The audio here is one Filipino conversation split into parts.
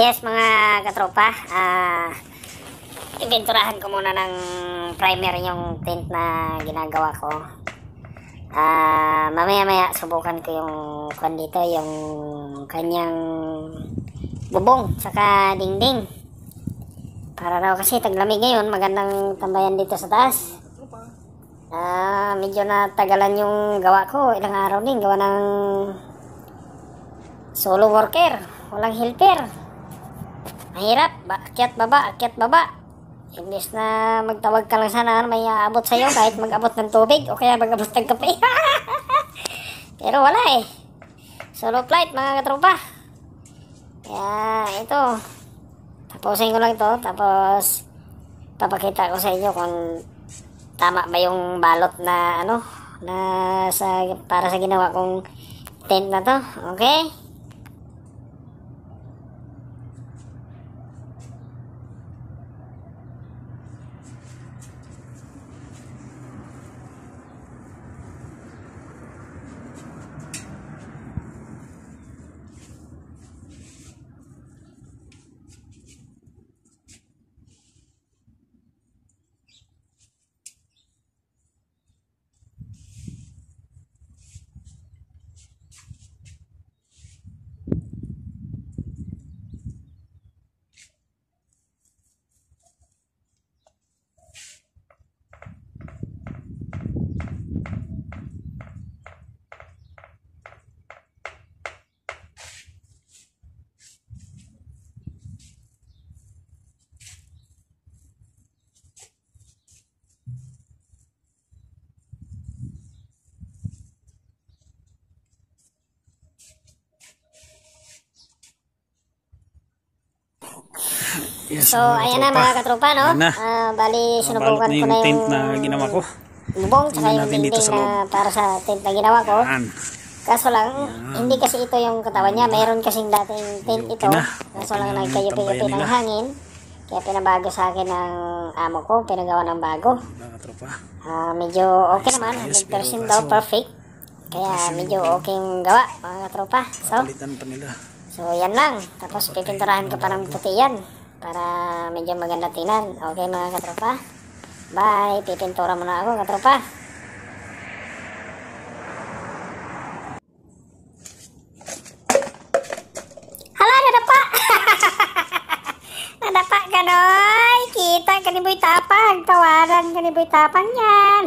Yes mga katropa, ibinturahan ko muna ng primer yung tint na ginagawa ko. Mamaya subukan ko yung kwan dito, yung kanyang bubong saka dingding. Para raw kasi taglamig ngayon, magandang tambayan dito sa taas. Medyo natagalan yung gawa ko, ilang araw din gawa ng solo worker, walang helper. Mahirap, akyat baba. Imbes na magtawag ka lang sana, may aabot sa'yo kahit mag-abot ng tubig o kaya mag-abot ng kape. Pero wala eh. Solo flight mga katropa. Kaya ito, tapusin ko lang ito, tapos papakita ko sa inyo kung tama ba yung balot na para sa ginawa kong tent na to. Okay? Yes, so ayan na mga katropa, no? Bali sinubukan ko na tent na ginawa ko. Bubong tsaka yung dingding na para sa tent na ginawa ko. Kaso lang, hindi kasi ito yung katawan niya. Mayroon kasing dating tent ito. Kaso lang nagkayupi-yupi ng hangin. Kaya pinabago sa akin ng amo ko. Pinagawa ng bago. Medyo okay naman. 100% daw perfect. Kaya medyo okay yung gawa mga katropa. So yan lang. Tapos pipinturahan ko pa ng puti yan para medyo maganda tingnan. Okay mga katropa, bye. Pipintura muna ako katropa. Hala, nadapa. Nadapa ka noy. Kita ka ni Boy Tapang. Tawaran ka ni Boy Tapang yan.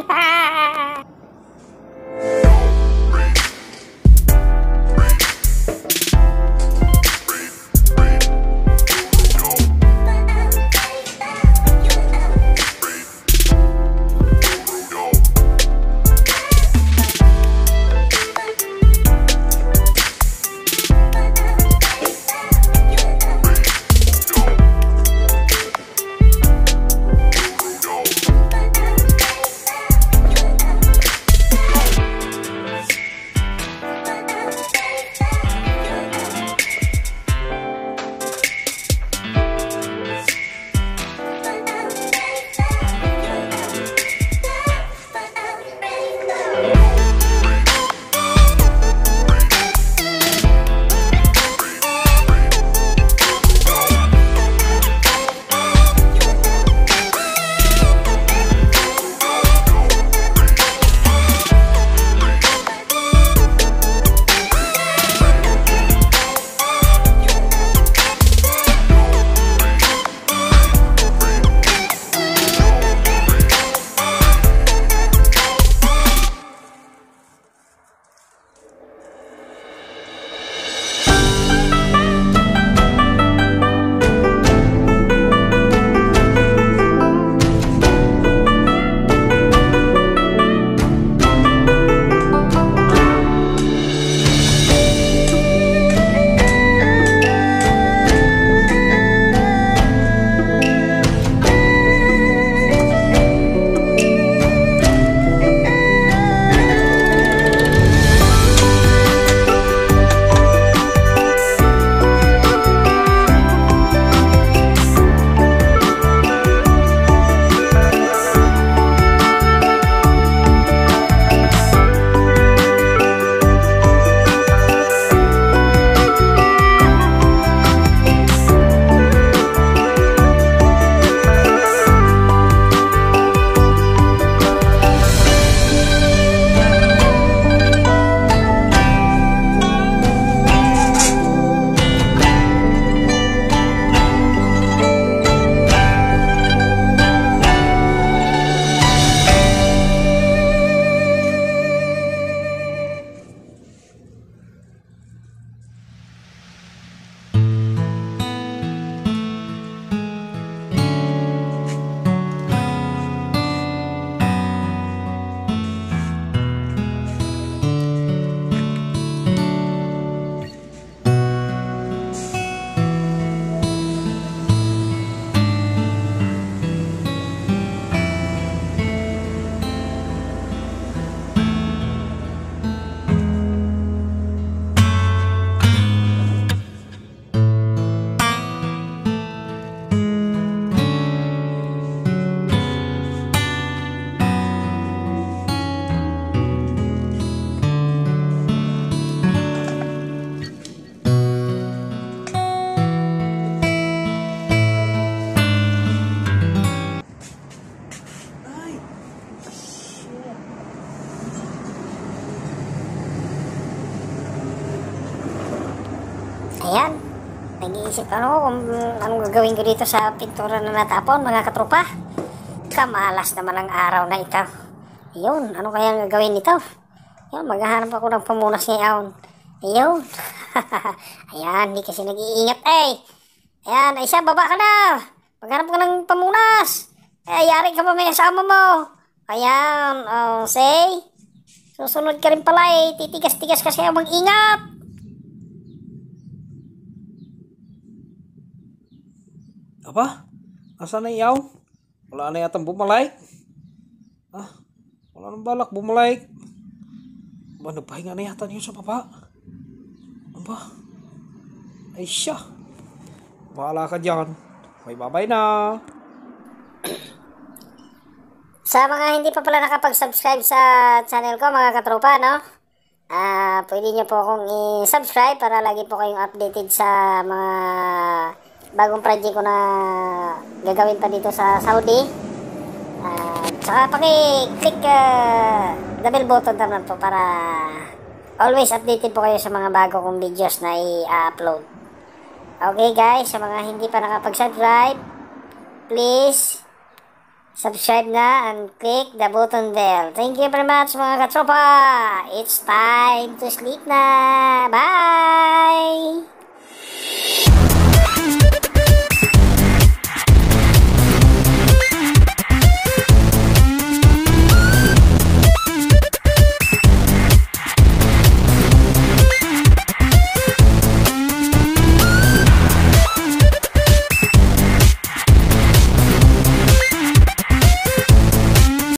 Ayan. Nag-iisip ano kung anong gagawin ko dito sa pintura na natapon, mga katropa. Kamalas naman ang araw na ito. Ayun, ano kaya ang gagawin nito? Ayun, maghahanap ako ng pamunas ngayon. Ayun. Ayan, hindi kasi nag-iingat eh. Ayan, ay siya, baba ka na. Maghanap ka ng pamunas. Yari ka pa may asama mo. Ayan, say. Susunod ka rin pala eh. Titigas-tigas kasi mag-ingat. Apa? Asa na iyaw? Wala na yatang bumalik. Wala nang balak bumalik. Ba, nagpahinga na yata niyo sa baba. Aba? Ay siya. Bahala ka dyan. May babay na. Sa mga hindi pa pala nakapag-subscribe sa channel ko, mga katropa, no? Pwede nyo po akong i-subscribe para lagi po kayong updated sa mga bagong project ko na gagawin pa dito sa Saudi. Tsaka paki-click the bell button naman po para always updated po kayo sa mga bago kong videos na i-upload. Okay guys, sa mga hindi pa nakapag-subscribe, please subscribe na and click the button bell. Thank you very much mga katropa. It's time to sleep na. Bye!